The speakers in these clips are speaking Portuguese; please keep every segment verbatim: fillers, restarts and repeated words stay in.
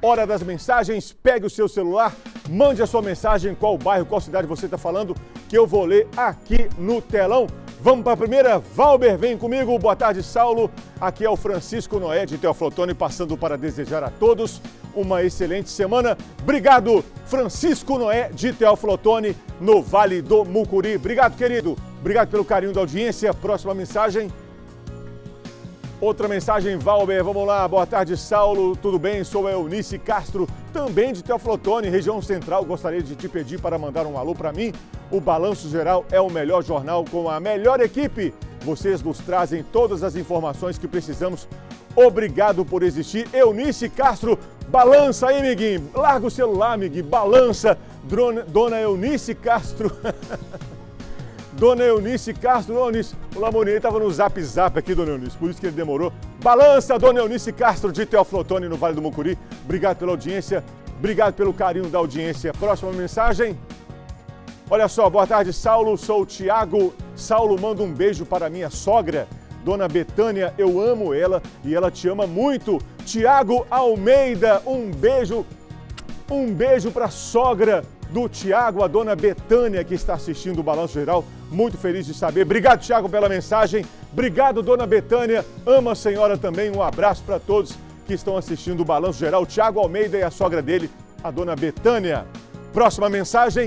Hora das mensagens, pegue o seu celular, mande a sua mensagem, qual bairro, qual cidade você está falando, que eu vou ler aqui no telão. Vamos para a primeira. Valber, vem comigo. Boa tarde, Saulo. Aqui é o Francisco Noé de Teoflotone, passando para desejar a todos uma excelente semana. Obrigado, Francisco Noé de Teoflotone, no Vale do Mucuri. Obrigado, querido. Obrigado pelo carinho da audiência. Próxima mensagem. Outra mensagem, Valber, vamos lá. Boa tarde, Saulo, tudo bem? Sou Eunice Castro, também de Teoflotone, região central. Gostaria de te pedir para mandar um alô para mim. O Balanço Geral é o melhor jornal com a melhor equipe. Vocês nos trazem todas as informações que precisamos. Obrigado por existir. Eunice Castro, balança aí, amiguinho. Larga o celular, amiguinho. Balança, Drona, Dona Eunice Castro. Dona Eunice Castro, Dona Eunice, o Lamonier estava no zap zap aqui, Dona Eunice, por isso que ele demorou. Balança, Dona Eunice Castro de Teoflotone, no Vale do Mucuri. Obrigado pela audiência, obrigado pelo carinho da audiência. Próxima mensagem. Olha só, boa tarde, Saulo, sou o Tiago. Saulo, manda um beijo para minha sogra, Dona Betânia, eu amo ela e ela te ama muito. Tiago Almeida, um beijo, um beijo para a sogra do Tiago, a Dona Betânia, que está assistindo o Balanço Geral. Muito feliz de saber. Obrigado, Tiago, pela mensagem. Obrigado, Dona Betânia. Ama a senhora também. Um abraço para todos que estão assistindo o Balanço Geral. Tiago Almeida e a sogra dele, a Dona Betânia. Próxima mensagem.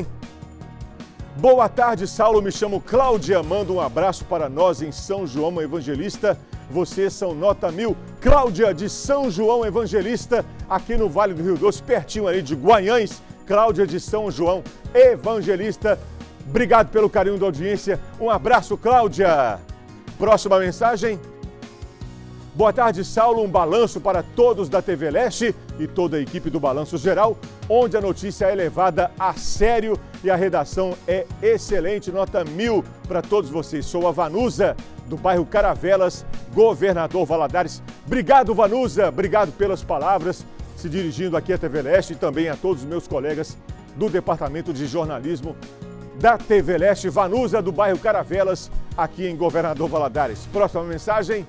Boa tarde, Saulo. Me chamo Cláudia. Manda um abraço para nós em São João Evangelista. Vocês são nota mil. Cláudia, de São João Evangelista, aqui no Vale do Rio Doce, pertinho ali de Guanhães. Cláudia, de São João Evangelista. Obrigado pelo carinho da audiência. Um abraço, Cláudia. Próxima mensagem. Boa tarde, Saulo. Um balanço para todos da T V Leste e toda a equipe do Balanço Geral, onde a notícia é levada a sério e a redação é excelente. Nota mil para todos vocês. Sou a Vanusa, do bairro Caravelas, Governador Valadares. Obrigado, Vanusa. Obrigado pelas palavras, se dirigindo aqui à T V Leste e também a todos os meus colegas do Departamento de Jornalismo da T V Leste. Vanusa, do bairro Caravelas, aqui em Governador Valadares. Próxima mensagem.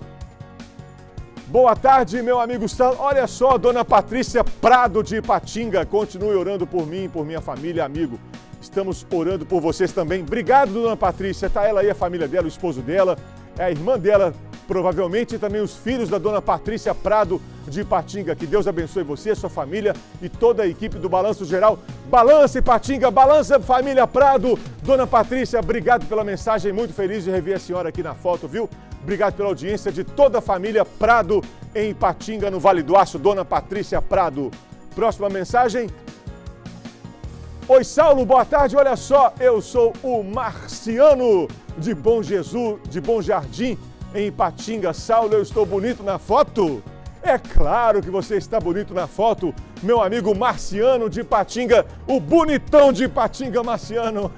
Boa tarde, meu amigo Saulo. Olha só, Dona Patrícia Prado de Ipatinga. Continue orando por mim, por minha família, amigo. Estamos orando por vocês também. Obrigado, Dona Patrícia. Tá ela aí, a família dela, o esposo dela, é a irmã dela, provavelmente, e também os filhos da Dona Patrícia Prado de Ipatinga. Que Deus abençoe você, sua família e toda a equipe do Balanço Geral. Balança, Ipatinga, balança, família Prado. Dona Patrícia, obrigado pela mensagem. Muito feliz de rever a senhora aqui na foto, viu? Obrigado pela audiência de toda a família Prado em Ipatinga, no Vale do Aço. Dona Patrícia Prado. Próxima mensagem. Oi, Saulo, boa tarde. Olha só, eu sou o Marciano de Bom Jesus, de Bom Jardim, em Ipatinga. Saulo, eu estou bonito na foto? É claro que você está bonito na foto, meu amigo Marciano de Ipatinga, o bonitão de Ipatinga, Marciano.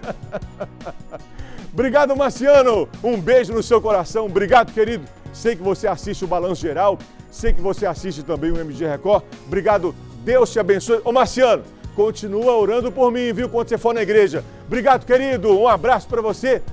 Obrigado, Marciano. Um beijo no seu coração. Obrigado, querido. Sei que você assiste o Balanço Geral, sei que você assiste também o M G Record. Obrigado. Deus te abençoe. Ô, Marciano, continua orando por mim, viu, quando você for na igreja. Obrigado, querido. Um abraço para você.